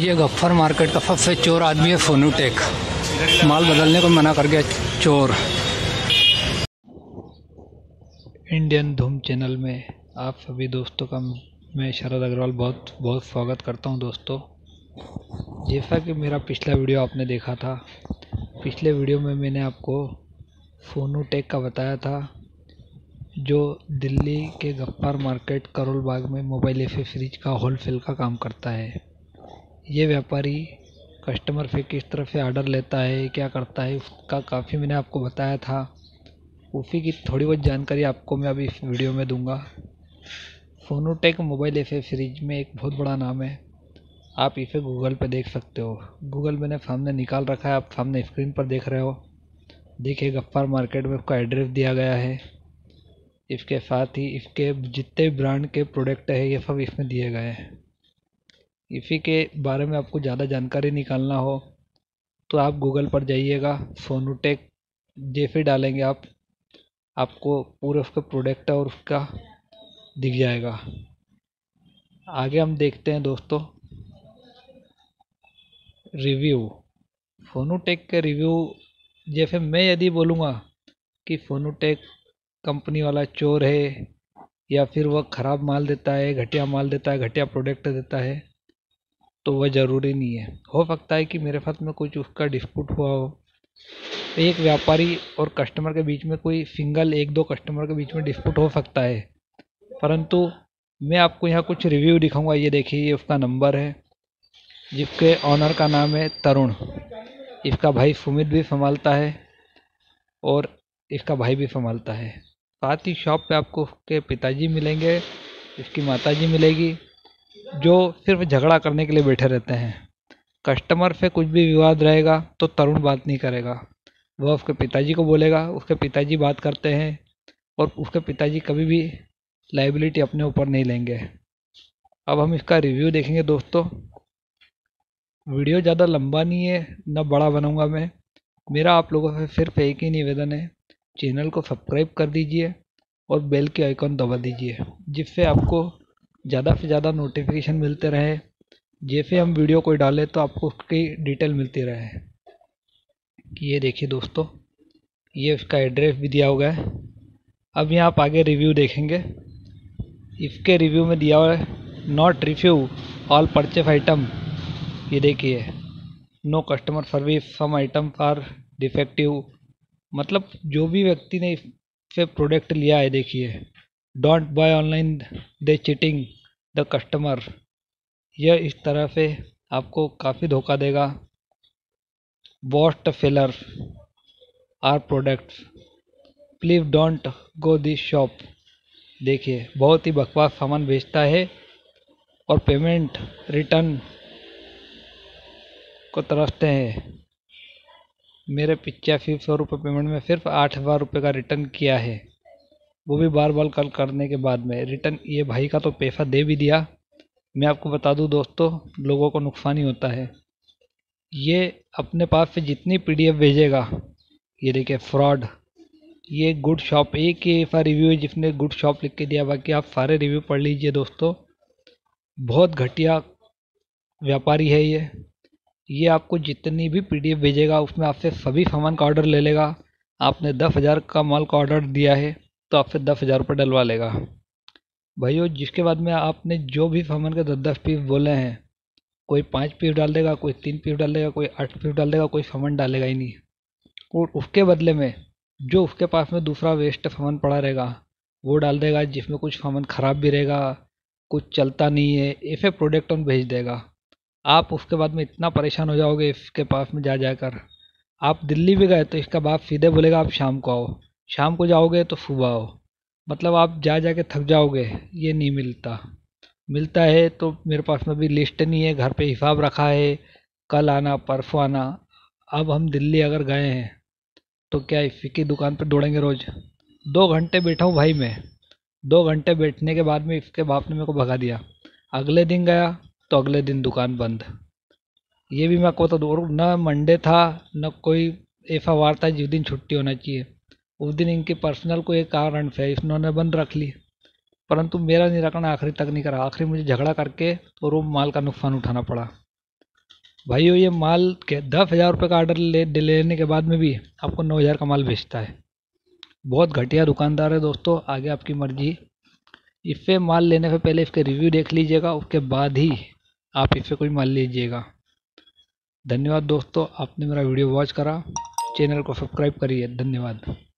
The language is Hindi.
ये गफ्फर मार्केट का सबसे चोर आदमी है फोनूटेक। माल बदलने को मना कर गया चोर। इंडियन धूम चैनल में आप सभी दोस्तों का मैं शरद अग्रवाल बहुत बहुत स्वागत करता हूं। दोस्तों, जैसा कि मेरा पिछला वीडियो आपने देखा था, पिछले वीडियो में मैंने आपको फोनूटेक का बताया था, जो दिल्ली के गफ्फर मार्केट करोल बाग में मोबाइल एसेसरीज का होलसेल का काम करता है। ये व्यापारी कस्टमर से किस तरह से ऑर्डर लेता है, क्या करता है, उसका काफ़ी मैंने आपको बताया था। उसी की थोड़ी बहुत जानकारी आपको मैं अभी इस वीडियो में दूंगा। फोनूटेक मोबाइल एसेसरीज में एक बहुत बड़ा नाम है। आप इसे गूगल पे देख सकते हो। गूगल मैंने सामने निकाल रखा है, आप सामने स्क्रीन पर देख रहे हो। देखिए, गफ्फर मार्केट में उसका एड्रेस दिया गया है। इसके साथ ही इसके जितने ब्रांड के प्रोडक्ट है ये सब इसमें दिए गए हैं। इसी के बारे में आपको ज़्यादा जानकारी निकालना हो तो आप गूगल पर जाइएगा, फोनूटेक जैसे डालेंगे आपको पूरे उसके प्रोडक्ट और उसका दिख जाएगा। आगे हम देखते हैं दोस्तों रिव्यू। फोनूटेक के रिव्यू, जैसे मैं यदि बोलूँगा कि फोनूटेक कंपनी वाला चोर है या फिर वह ख़राब माल देता है, घटिया माल देता है, घटिया प्रोडक्ट देता है, तो वह ज़रूरी नहीं है। हो सकता है कि मेरे साथ में कुछ उसका डिस्प्यूट हुआ हो। एक व्यापारी और कस्टमर के बीच में कोई सिंगल एक दो कस्टमर के बीच में डिस्प्यूट हो सकता है, परंतु मैं आपको यहाँ कुछ रिव्यू दिखाऊंगा। ये देखिए, ये उसका नंबर है, जिसके ऑनर का नाम है तरुण। इसका भाई सुमित भी संभालता है और इसका भाई भी संभालता है। साथ ही शॉप पे आपको उसके पिताजी मिलेंगे, इसकी माताजी मिलेगी, जो सिर्फ झगड़ा करने के लिए बैठे रहते हैं। कस्टमर से कुछ भी विवाद रहेगा तो तरुण बात नहीं करेगा, वह उसके पिताजी को बोलेगा, उसके पिताजी बात करते हैं और उसके पिताजी कभी भी लायबिलिटी अपने ऊपर नहीं लेंगे। अब हम इसका रिव्यू देखेंगे दोस्तों। वीडियो ज़्यादा लंबा नहीं है, न बड़ा बनाऊंगा मैं। मेरा आप लोगों से सिर्फ एक ही निवेदन है, चैनल को सब्सक्राइब कर दीजिए और बेल के आइकन दबा दीजिए, जिससे आपको ज़्यादा से ज़्यादा नोटिफिकेशन मिलते रहे। जैसे हम वीडियो कोई डालें तो आपको उसकी डिटेल मिलती रहे। ये देखिए दोस्तों, ये उसका एड्रेस भी दिया हुआ है। अब यहाँ आप आगे रिव्यू देखेंगे। इसके रिव्यू में दिया हुआ है, not review all purchase item. ये देखिए, no customer service, some item are defective. मतलब जो भी व्यक्ति ने इससे प्रोडक्ट लिया है, देखिए, don't buy online, they cheating the customer. यह इस तरह से आपको काफ़ी धोखा देगा। Worst seller are products, please don't go this shop. देखिए, बहुत ही बकवास सामान बेचता है और पेमेंट रिटर्न को तरसते हैं। मेरे 8500 रुपये पेमेंट में सिर्फ 8000 रुपये का रिटर्न किया है, वो भी बार बार कॉल करने के बाद में रिटर्न। ये भाई का तो पैसा दे भी दिया। मैं आपको बता दूं दोस्तों, लोगों को नुकसान ही होता है। ये अपने पास से जितनी पीडीएफ भेजेगा, ये देखिए फ्रॉड। ये गुड शॉप, एक ही ऐसा रिव्यू है जिसने गुड शॉप लिख के दिया, बाकी आप सारे रिव्यू पढ़ लीजिए दोस्तों। बहुत घटिया व्यापारी है ये आपको जितनी भी पीडीएफ भेजेगा उसमें आपसे सभी सामान का ऑर्डर ले लेगा। आपने 10,000 का माल का ऑर्डर दिया है तो आपसे 10,000 रुपये डलवा लेगा भाइयों। जिसके बाद में आपने जो भी सामान के 10-10 पीस बोले हैं, कोई 5 पीस डाल देगा, कोई 3 पीस डाल देगा, कोई 8 पीस डाल देगा, कोई सामान डालेगा ही नहीं। और उसके बदले में जो उसके पास में दूसरा वेस्ट सामान पड़ा रहेगा वो डाल देगा, जिसमें कुछ सामान ख़राब भी रहेगा, कुछ चलता नहीं है, ऐसे प्रोडक्ट उन भेज देगा। आप उसके बाद में इतना परेशान हो जाओगे इसके पास में जा जाकर। आप दिल्ली भी गए तो इसका बाप सीधे बोलेगा आप शाम को आओ, शाम को जाओगे तो सुबह आओ। मतलब आप जा जा के थक जाओगे। ये नहीं मिलता है तो मेरे पास में भी लिस्ट नहीं है, घर पे हिसाब रखा है, कल आना परसों आना। अब हम दिल्ली अगर गए हैं तो क्या इसी की दुकान पर दौड़ेंगे रोज? 2 घंटे बैठा हूँ भाई मैं। 2 घंटे बैठने के बाद में इसके बाप ने मेरे को भगा दिया। अगले दिन गया तो अगले दिन दुकान बंद। ये भी मैं आपको बता दूँ, न मंडे था न कोई ऐसा वार था जिस दिन छुट्टी होना चाहिए। उस दिन इनके पर्सनल कोई कारण से इन्होंने बंद रख ली, परंतु मेरा निराकरण आखिरी तक नहीं करा। आखिरी मुझे झगड़ा करके और वो माल का नुकसान उठाना पड़ा। भाइयों ये माल के 10,000 रुपये का ऑर्डर लेने के बाद में भी आपको 9,000 का माल बेचता है। बहुत घटिया दुकानदार है दोस्तों, आगे आपकी मर्जी। इससे माल लेने से पहले इसके रिव्यू देख लीजिएगा, उसके बाद ही आप इससे कोई माल लीजिएगा। धन्यवाद दोस्तों, आपने मेरा वीडियो वॉच करा। चैनल को सब्सक्राइब करिए। धन्यवाद।